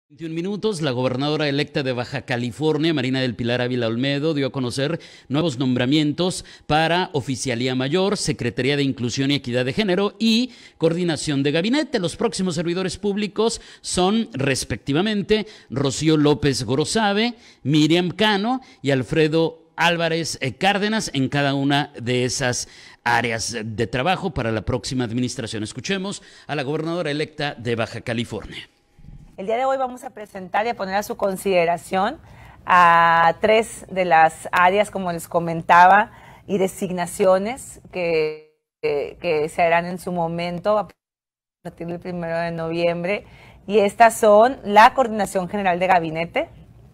21 minutos, la gobernadora electa de Baja California, Marina del Pilar Ávila Olmedo, dio a conocer nuevos nombramientos para Oficialía Mayor, Secretaría de Inclusión y Equidad de Género y Coordinación de Gabinete. Los próximos servidores públicos son, respectivamente, Rocío López Gorosabe, Miriam Cano y Alfredo Álvarez Cárdenas en cada una de esas áreas de trabajo para la próxima administración. Escuchemos a la gobernadora electa de Baja California. El día de hoy vamos a presentar y a poner a su consideración a tres de las áreas, como les comentaba, y designaciones que se harán en su momento a partir del 1 de noviembre. Y estas son la Coordinación General de Gabinete,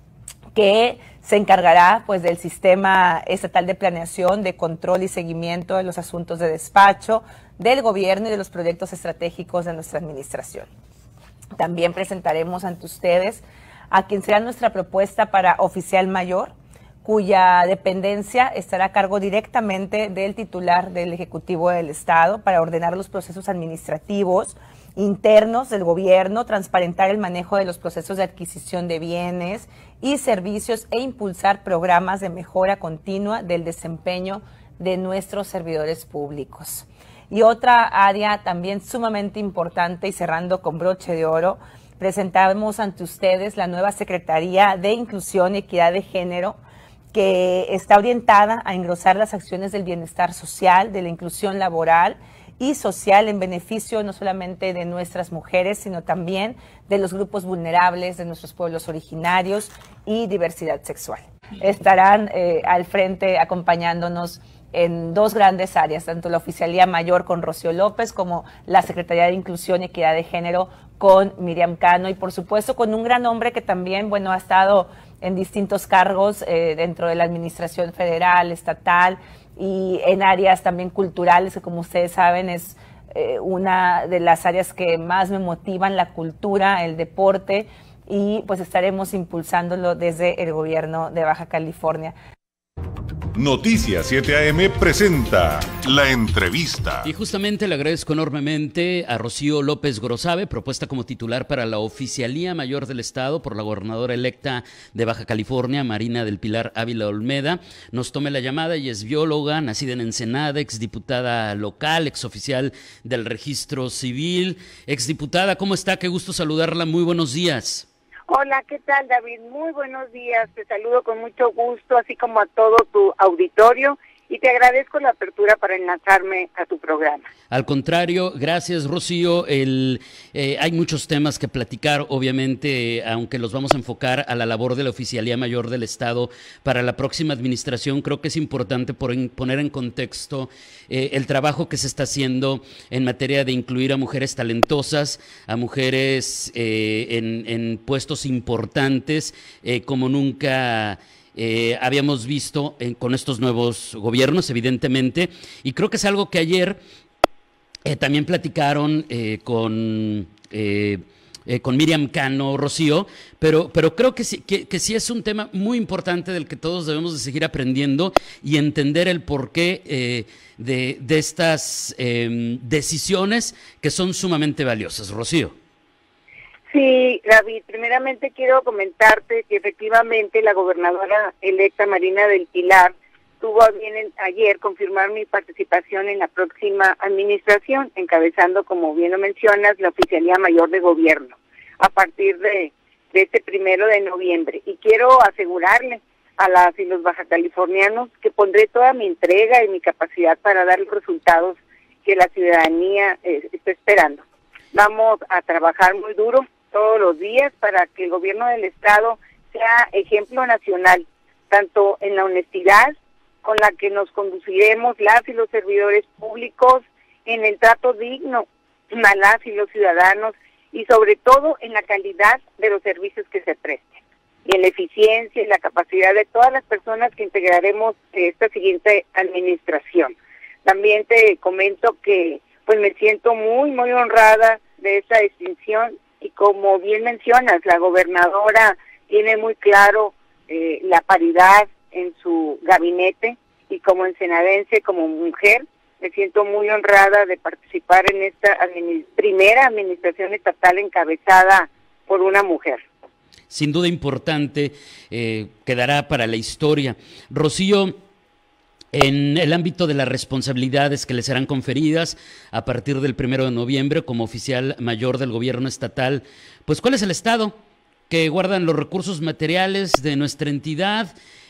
que se encargará pues del sistema estatal de planeación, de control y seguimiento de los asuntos de despacho, del gobierno y de los proyectos estratégicos de nuestra administración. También presentaremos ante ustedes a quien será nuestra propuesta para oficial mayor, cuya dependencia estará a cargo directamente del titular del Ejecutivo del Estado para ordenar los procesos administrativos internos del gobierno, transparentar el manejo de los procesos de adquisición de bienes y servicios e impulsar programas de mejora continua del desempeño de nuestros servidores públicos. Y otra área también sumamente importante, y cerrando con broche de oro, presentamos ante ustedes la nueva Secretaría de Inclusión y Equidad de Género, que está orientada a engrosar las acciones del bienestar social, de la inclusión laboral y social en beneficio no solamente de nuestras mujeres, sino también de los grupos vulnerables, de nuestros pueblos originarios y diversidad sexual. Estarán al frente acompañándonos en dos grandes áreas, tanto la Oficialía Mayor con Rocío López como la Secretaría de Inclusión y Equidad de Género con Miriam Cano, y por supuesto con un gran hombre que también, bueno, ha estado en distintos cargos dentro de la administración federal, estatal y en áreas también culturales, que como ustedes saben es una de las áreas que más me motivan, la cultura, el deporte, y pues estaremos impulsándolo desde el gobierno de Baja California. Noticias 7 AM presenta La Entrevista. Y justamente le agradezco enormemente a Rocío López Gorosabe, propuesta como titular para la Oficialía Mayor del Estado por la gobernadora electa de Baja California, Marina del Pilar Ávila Olmedo. Nos tome la llamada. Ella es bióloga, nacida en Ensenada, exdiputada local, exoficial del Registro Civil. Exdiputada, ¿cómo está? Qué gusto saludarla. Muy buenos días. Hola, ¿qué tal, David? Muy buenos días, te saludo con mucho gusto, así como a todo tu auditorio, y te agradezco la apertura para enlazarme a tu programa. Al contrario, gracias, Rocío. Hay muchos temas que platicar, obviamente, aunque los vamos a enfocar a la labor de la Oficialía Mayor del Estado para la próxima administración. Creo que es importante poner en contexto el trabajo que se está haciendo en materia de incluir a mujeres talentosas, a mujeres en puestos importantes, como nunca habíamos visto con estos nuevos gobiernos, evidentemente, y creo que es algo que ayer también platicaron con Miriam Cano, Rocío, pero creo que sí es un tema muy importante del que todos debemos de seguir aprendiendo y entender el porqué de estas decisiones que son sumamente valiosas. Rocío. Sí, David, primeramente quiero comentarte que efectivamente la gobernadora electa Marina del Pilar tuvo a bien ayer confirmar mi participación en la próxima administración, encabezando, como bien lo mencionas, la Oficialía Mayor de Gobierno a partir de este 1 de noviembre. Y quiero asegurarle a las y los bajacalifornianos que pondré toda mi entrega y mi capacidad para dar los resultados que la ciudadanía está esperando. Vamos a trabajar muy duro todos los días para que el gobierno del Estado sea ejemplo nacional, tanto en la honestidad con la que nos conduciremos las y los servidores públicos, en el trato digno a las y los ciudadanos, y sobre todo en la calidad de los servicios que se presten, y en la eficiencia y la capacidad de todas las personas que integraremos esta siguiente administración. También te comento que pues me siento muy honrada de esta distinción, y como bien mencionas, la gobernadora tiene muy claro la paridad en su gabinete, y como ensenadense, como mujer, me siento muy honrada de participar en esta primera administración estatal encabezada por una mujer. sin duda importante, quedará para la historia. Rocío, en el ámbito de las responsabilidades que le serán conferidas a partir del 1 de noviembre como oficial mayor del gobierno estatal, pues ¿cuál es el estado que guardan los recursos materiales de nuestra entidad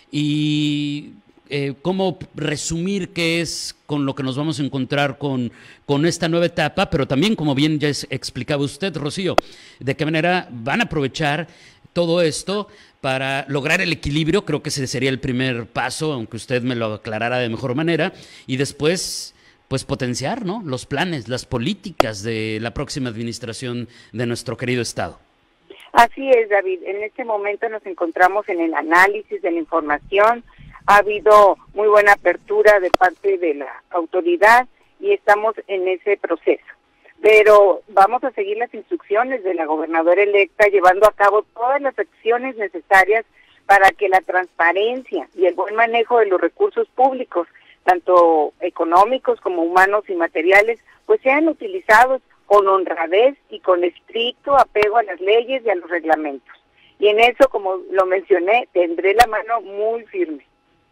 y cómo resumir qué es con lo que nos vamos a encontrar con esta nueva etapa, pero también, como bien ya explicaba usted, Rocío, de qué manera van a aprovechar todo esto para lograr el equilibrio? Creo que ese sería el primer paso, aunque usted me lo aclarara de mejor manera, y después pues potenciar, ¿no?, los planes, las políticas de la próxima administración de nuestro querido estado. Así es, David. En este momento nos encontramos en el análisis de la información. Ha habido muy buena apertura de parte de la autoridad y estamos en ese proceso. Pero vamos a seguir las instrucciones de la gobernadora electa, llevando a cabo todas las acciones necesarias para que la transparencia y el buen manejo de los recursos públicos, tanto económicos como humanos y materiales, pues sean utilizados con honradez y con estricto apego a las leyes y a los reglamentos. Y en eso, como lo mencioné, tendré la mano muy firme.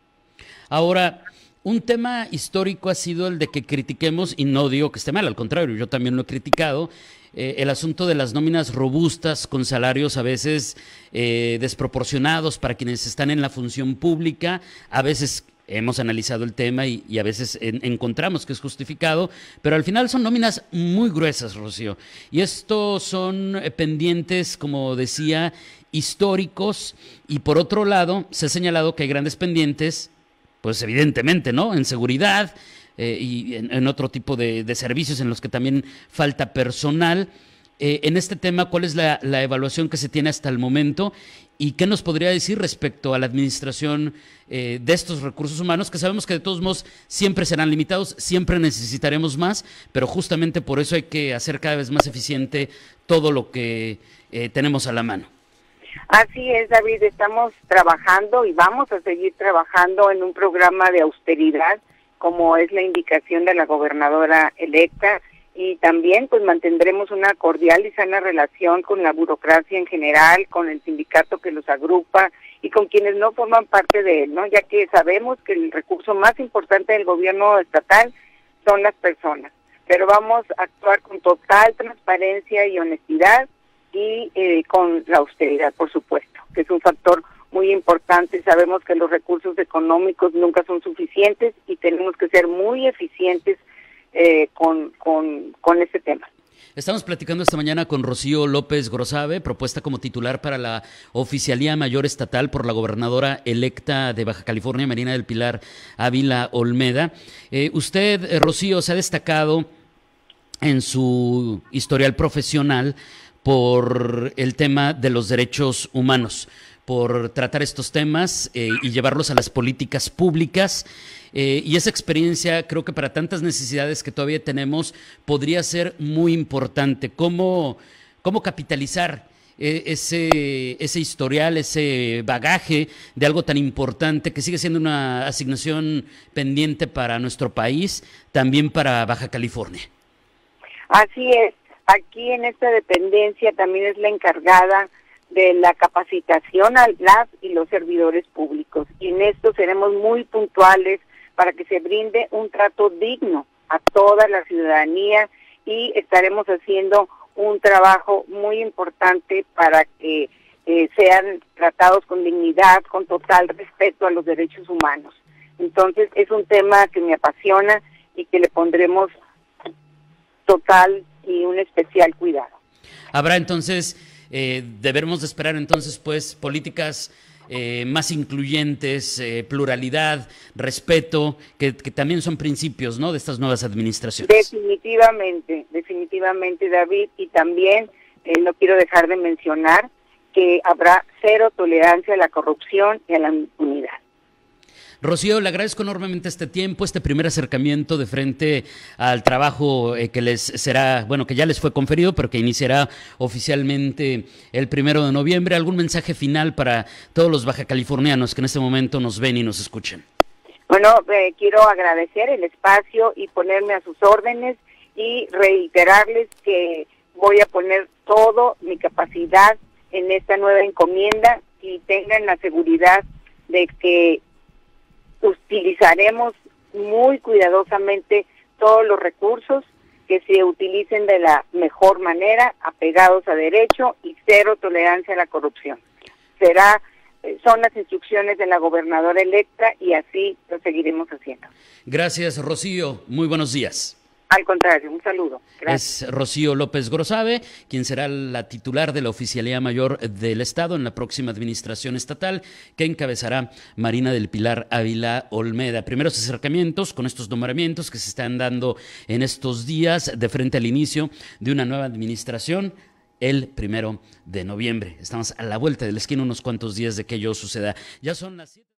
Ahora, un tema histórico ha sido el de que critiquemos, y no digo que esté mal, al contrario, yo también lo he criticado, el asunto de las nóminas robustas con salarios a veces desproporcionados para quienes están en la función pública. A veces hemos analizado el tema y a veces encontramos que es justificado, pero al final son nóminas muy gruesas, Rocío. Y estos son pendientes, como decía, históricos, y por otro lado se ha señalado que hay grandes pendientes, pues evidentemente, ¿no?, en seguridad y en otro tipo de servicios en los que también falta personal. En este tema, ¿cuál es la evaluación que se tiene hasta el momento? ¿Y qué nos podría decir respecto a la administración de estos recursos humanos, que sabemos que de todos modos siempre serán limitados, siempre necesitaremos más, pero justamente por eso hay que hacer cada vez más eficiente todo lo que tenemos a la mano? Así es, David, estamos trabajando y vamos a seguir trabajando en un programa de austeridad, como es la indicación de la gobernadora electa, y también pues mantendremos una cordial y sana relación con la burocracia en general, con el sindicato que los agrupa y con quienes no forman parte de él, ¿no?, ya que sabemos que el recurso más importante del gobierno estatal son las personas, pero vamos a actuar con total transparencia y honestidad y con la austeridad, por supuesto, que es un factor muy importante. Sabemos que los recursos económicos nunca son suficientes y tenemos que ser muy eficientes con este tema. Estamos platicando esta mañana con Rocío López Grosabe, propuesta como titular para la Oficialía Mayor Estatal por la gobernadora electa de Baja California, Marina del Pilar Ávila Olmeda. Usted, Rocío, se ha destacado en su historial profesional por el tema de los derechos humanos, por tratar estos temas y llevarlos a las políticas públicas. Y esa experiencia, creo que para tantas necesidades que todavía tenemos, podría ser muy importante. ¿Cómo capitalizar ese historial, ese bagaje de algo tan importante que sigue siendo una asignación pendiente para nuestro país, también para Baja California? Así es. Aquí en esta dependencia también es la encargada de la capacitación a las y los servidores públicos. Y en esto seremos muy puntuales para que se brinde un trato digno a toda la ciudadanía y estaremos haciendo un trabajo muy importante para que sean tratados con dignidad, con total respeto a los derechos humanos. Entonces es un tema que me apasiona y que le pondremos total y un especial cuidado. Habrá entonces, debemos de esperar entonces pues políticas más incluyentes, pluralidad, respeto, que también son principios, ¿no?, de estas nuevas administraciones. Definitivamente, David, y también no quiero dejar de mencionar que habrá cero tolerancia a la corrupción y a la impunidad. Rocío, le agradezco enormemente este tiempo, este primer acercamiento de frente al trabajo que les será, bueno, que ya les fue conferido, pero que iniciará oficialmente el 1 de noviembre. ¿Algún mensaje final para todos los bajacalifornianos que en este momento nos ven y nos escuchen? Bueno, quiero agradecer el espacio y ponerme a sus órdenes y reiterarles que voy a poner toda mi capacidad en esta nueva encomienda y tengan la seguridad de que utilizaremos muy cuidadosamente todos los recursos, que se utilicen de la mejor manera, apegados a derecho y cero tolerancia a la corrupción. Son las instrucciones de la gobernadora electa y así lo seguiremos haciendo. Gracias, Rocío. Muy buenos días. Al contrario, un saludo. Gracias. Es Rocío López Grosabe, quien será la titular de la Oficialía Mayor del Estado en la próxima administración estatal, que encabezará Marina del Pilar Ávila Olmeda. Primeros acercamientos con estos nombramientos que se están dando en estos días de frente al inicio de una nueva administración el 1 de noviembre. Estamos a la vuelta de la esquina, unos cuantos días de que ello suceda. Ya son las 7.